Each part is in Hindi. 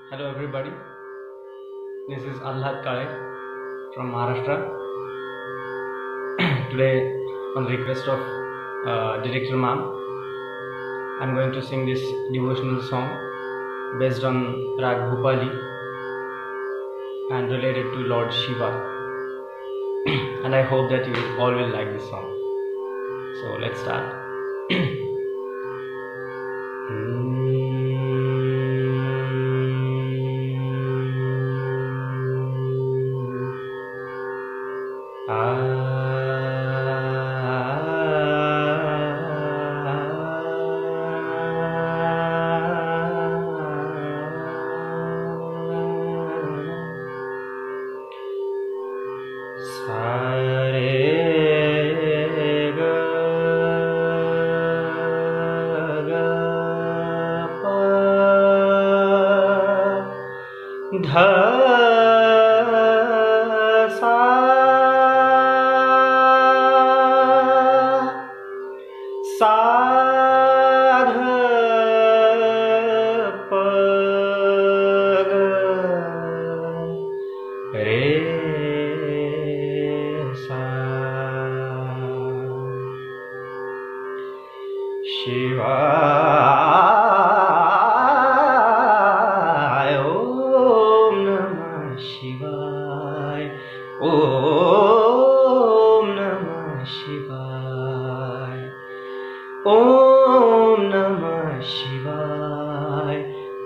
Hello everybody, this is Alhad Kale from Maharashtra. Today, on request of Director Ma'am, I'm going to sing this devotional song based on Rag Bhupali and related to Lord Shiva. And I hope that you all will like this song. So let's start. ध सा सा ध प ग रे सा Shiva Om Namah Shivaya. Om Namah Shivaya.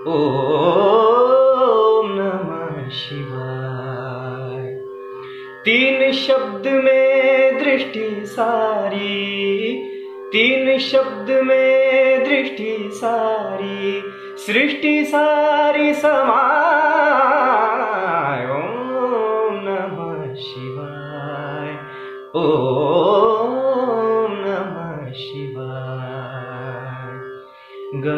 Om Namah Shivaya. तीन शब्द में दृष्टि सारी, तीन शब्द में दृष्टि सारी, सृष्टि सारी समाय। शिवाय ओम नमः शिवाय। ग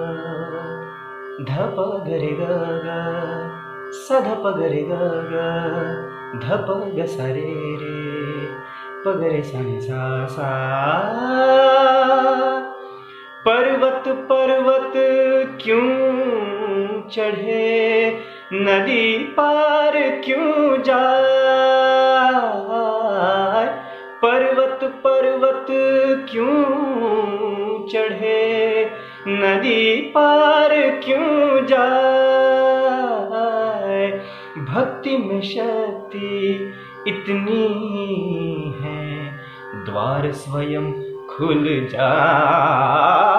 ध प ग रे ग ग स ध प ग रे ग ग ध प ग स रे रे प ग रे सा नि सा सा। पर्वत पर्वत क्यों चढ़े, नदी पार क्यों जाए। पर्वत पर्वत क्यों चढ़े, नदी पार क्यों जाए। भक्ति में शक्ति इतनी है, द्वार स्वयं खुल जाए।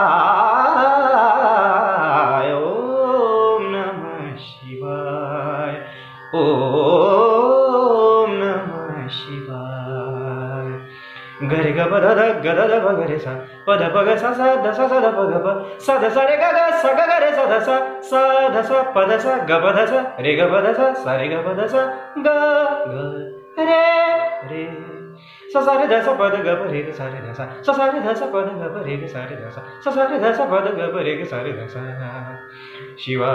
ओम नमः शिवाय। गरे ग प ध ध ग ध ध प ग रे सा प ध प ग सा सा ध सा सा ध प ग प सा ध सा रे ग ग सा ग ग रे सा ध सा प ध सा ग प ध सा रे ग प ध सा रे ग प ध सा ग ग रे रे सा सा रे ध सा प ध ग प रे ग सा रे ध सा सा रे ध सा प ध ग प रे ग सा रे ध सा रे ध सा प ध ग प रे ग सा रे ध सा। शिवा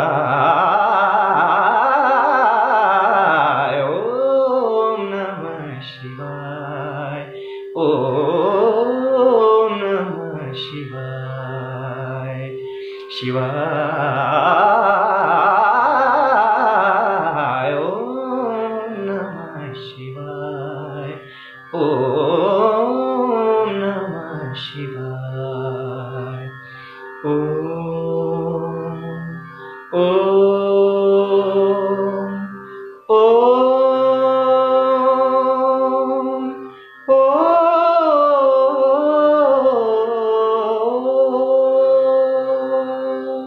ओम नमः शिवाय। शिवाय ओम नमः शिवाय। ओम नमः शिवाय। ओम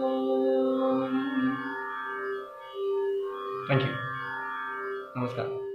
थैंक यू। नमस्कार।